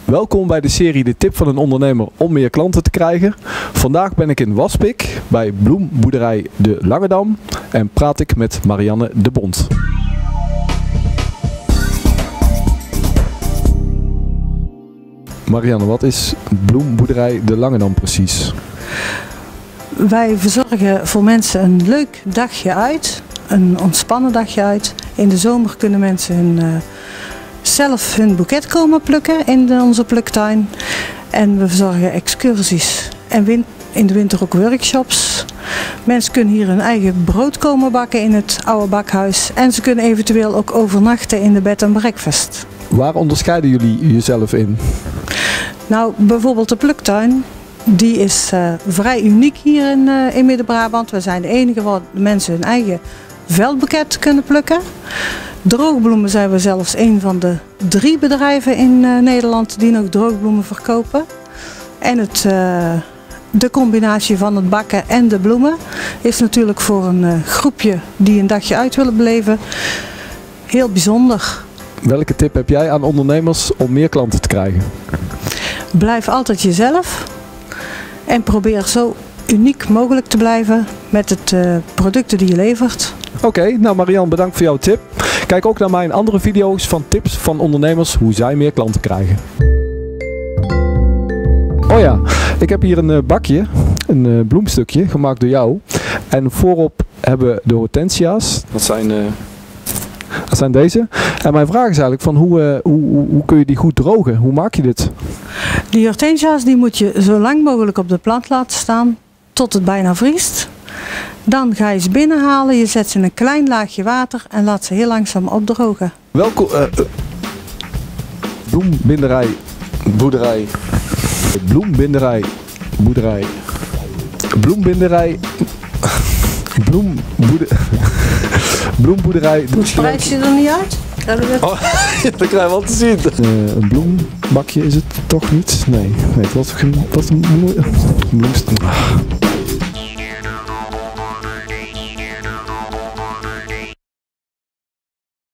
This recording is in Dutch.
Welkom bij de serie De Tip van een Ondernemer om meer klanten te krijgen. Vandaag ben ik in Waspik bij bloemboerderij De Langedam en praat ik met Marianne de Bond. Marianne, wat is bloemboerderij De Langedam precies? Wij verzorgen voor mensen een leuk dagje uit, een ontspannen dagje uit. In de zomer kunnen mensen zelf hun boeket komen plukken in onze pluktuin. En we verzorgen excursies en in de winter ook workshops. Mensen kunnen hier hun eigen brood komen bakken in het oude bakhuis. En ze kunnen eventueel ook overnachten in de bed and breakfast. Waar onderscheiden jullie jezelf in? Nou, bijvoorbeeld de pluktuin. Die is vrij uniek hier in Midden-Brabant. We zijn de enige waar de mensen hun eigen veldboeket kunnen plukken. Droogbloemen zijn we zelfs een van de 3 bedrijven in Nederland die nog droogbloemen verkopen. En de combinatie van het bakken en de bloemen is natuurlijk voor een groepje die een dagje uit willen beleven heel bijzonder. Welke tip heb jij aan ondernemers om meer klanten te krijgen? Blijf altijd jezelf en probeer zo uniek mogelijk te blijven met het producten die je levert. Oké, nou Marianne, bedankt voor jouw tip. Kijk ook naar mijn andere video's van tips van ondernemers hoe zij meer klanten krijgen. Oh ja, ik heb hier een bakje, een bloemstukje gemaakt door jou. En voorop hebben we de hortensia's. Dat zijn deze. En mijn vraag is eigenlijk van hoe kun je die goed drogen? Hoe maak je dit? Die hortensia's die moet je zo lang mogelijk op de plant laten staan tot het bijna vriest. Dan ga je ze binnenhalen, je zet ze in een klein laagje water en laat ze heel langzaam opdrogen. Welkom bloembinderij, boerderij, bloembinderij, boerderij, bloembinderij, bloemboerderij. Spreid je er niet uit? Oh, dat krijgen we al te zien. Een bloembakje is het toch niet? Nee, het was een bloemstuk.